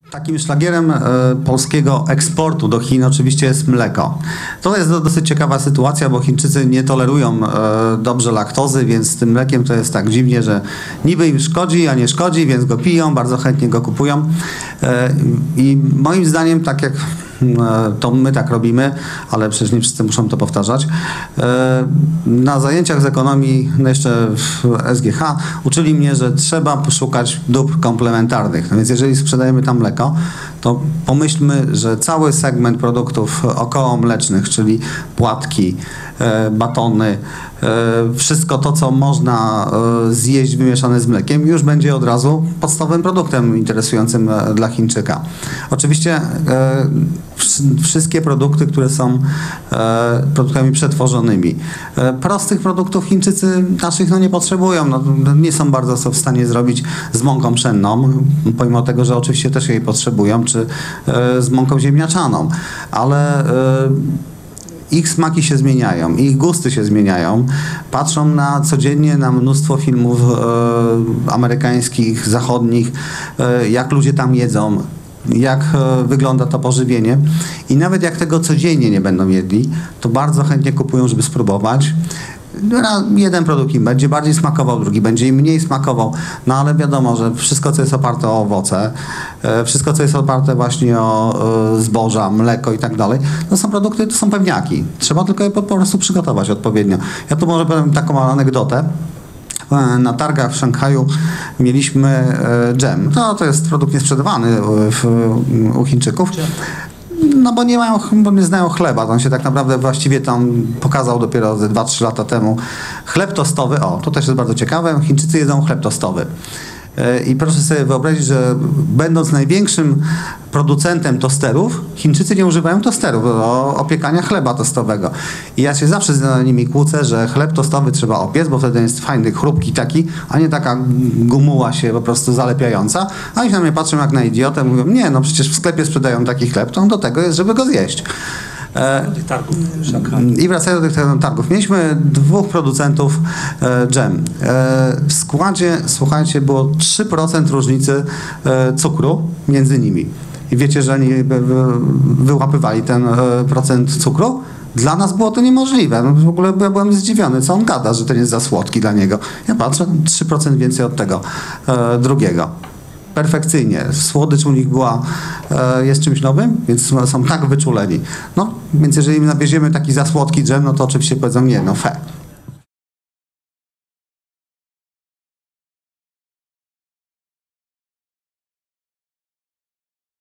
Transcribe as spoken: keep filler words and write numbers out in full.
Takim szlagierem e, polskiego eksportu do Chin oczywiście jest mleko. To jest do, dosyć ciekawa sytuacja, bo Chińczycy nie tolerują e, dobrze laktozy, więc z tym mlekiem to jest tak dziwnie, że niby im szkodzi, a nie szkodzi, więc go piją, bardzo chętnie go kupują. E, I moim zdaniem, tak jak to my tak robimy, ale przecież nie wszyscy muszą to powtarzać. Na zajęciach z ekonomii, no jeszcze w S G H, uczyli mnie, że trzeba poszukać dóbr komplementarnych. No więc jeżeli sprzedajemy tam mleko, to pomyślmy, że cały segment produktów okołomlecznych, czyli płatki, batony, wszystko to, co można zjeść wymieszane z mlekiem, już będzie od razu podstawowym produktem interesującym dla Chińczyka. Oczywiście wszystkie produkty, które są produktami przetworzonymi. Prostych produktów Chińczycy naszych no, nie potrzebują. No, nie są bardzo w stanie zrobić z mąką pszenną, pomimo tego, że oczywiście też jej potrzebują, czy z mąką ziemniaczaną. Ale ich smaki się zmieniają, ich gusty się zmieniają. Patrzą na codziennie na mnóstwo filmów e, amerykańskich, zachodnich, e, jak ludzie tam jedzą, jak e, wygląda to pożywienie. I nawet jak tego codziennie nie będą jedli, to bardzo chętnie kupują, żeby spróbować. Jeden produkt im będzie bardziej smakował, drugi będzie im mniej smakował, no ale wiadomo, że wszystko, co jest oparte o owoce, wszystko, co jest oparte właśnie o zboża, mleko i tak dalej, to są produkty, to są pewniaki. Trzeba tylko je po prostu przygotować odpowiednio. Ja tu może powiem taką anegdotę. Na targach w Szanghaju mieliśmy dżem. No, to jest produkt niesprzedawany w, u Chińczyków. No bo nie mają, bo nie znają chleba. On się tak naprawdę właściwie tam pokazał dopiero ze dwa trzy lata temu. Chleb tostowy, o, to też jest bardzo ciekawe. Chińczycy jedzą chleb tostowy. I proszę sobie wyobrazić, że będąc największym producentem tosterów, Chińczycy nie używają tosterów do opiekania chleba tostowego. I ja się zawsze z nimi kłócę, że chleb tostowy trzeba opiec, bo wtedy jest fajny, chrupki taki, a nie taka gumuła się po prostu zalepiająca. A oni na mnie patrzą jak na idiotę, mówią, nie, no przecież w sklepie sprzedają taki chleb, to on do tego jest, żeby go zjeść. I wracając do tych targów. Mieliśmy dwóch producentów dżem. W składzie, słuchajcie, było trzy procent różnicy cukru między nimi. I wiecie, że oni wyłapywali ten procent cukru? Dla nas było to niemożliwe. No, w ogóle byłem zdziwiony, co on gada, że ten jest za słodki dla niego. Ja patrzę, trzy procent więcej od tego drugiego. Perfekcyjnie. Słodycz u nich była, e, jest czymś nowym, więc są tak wyczuleni. No, więc jeżeli nawieziemy taki za słodki dżem, no to oczywiście powiedzą nie, no fe.